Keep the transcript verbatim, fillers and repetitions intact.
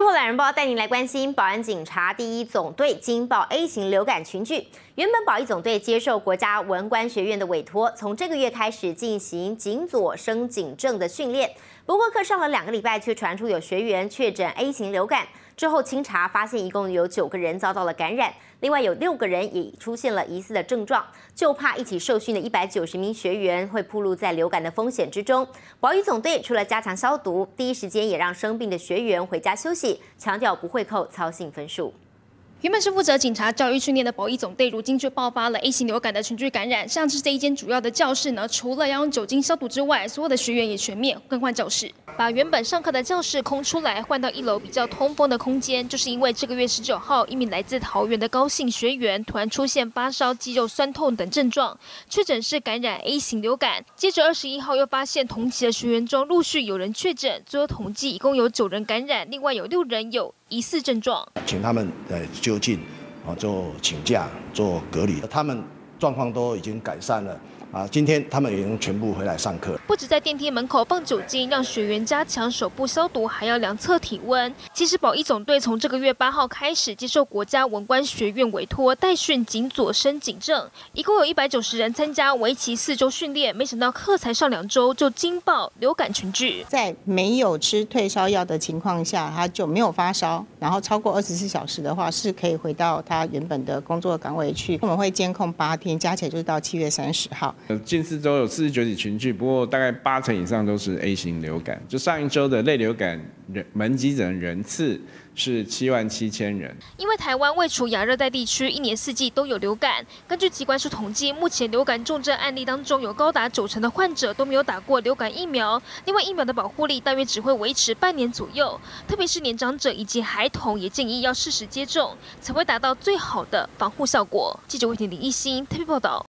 最后，懒人包带您来关心保安警察第一总队惊爆 A 型流感群聚。原本保一总队接受国家文官学院的委托，从这个月开始进行警佐升警政的训练。不过，课上了两个礼拜，却传出有学员确诊 A 型流感。之后清查发现，一共有九个人遭到了感染，另外有六个人也出现了疑似的症状，就怕一起受训的一百九十名学员会暴露在流感的风险之中。保一总队除了加强消毒，第一时间也让生病的学员回家休息，强调不会扣操行分数。 原本是负责警察教育训练的保一总队，如今却爆发了 A 型流感的群聚感染。像是这一间主要的教室呢，除了要用酒精消毒之外，所有的学员也全面更换教室，把原本上课的教室空出来，换到一楼比较通风的空间。就是因为这个月十九号，一名来自桃园的高姓学员突然出现发烧、肌肉酸痛等症状，确诊是感染 A 型流感。接着二十一号又发现同期的学员中陆续有人确诊，最后统计一共有九人感染，另外有六人有疑似症状， 请他们呃就近啊做请假做隔离，他们状况都已经改善了啊。今天他们已经全部回来上课。 不止在电梯门口放酒精，让学员加强手部消毒，还要量测体温。其实保一总队从这个月八号开始接受国家文官学院委托代训警佐升警政，一共有一百九十人参加，为期四周训练。没想到课才上两周就惊爆流感群聚， 在没有吃退烧药的情况下，他就没有发烧，然后超过二十四小时的话，是可以回到他原本的工作岗位去。我们会监控八天，加起来就是到七月三十号。 近四周有四十九起群聚，不过大概八成以上都是 A 型流感。就上一周的类流感人门急诊人次是七万七千人。 因为台湾位处亚热带地区，一年四季都有流感。根据疾管署统计，目前流感重症案例当中，有高达九成的患者都没有打过流感疫苗。另外，疫苗的保护力大约只会维持半年左右，特别是年长者以及孩童，也建议要适时接种，才会达到最好的防护效果。记者魏婷、林奕欣特别报道。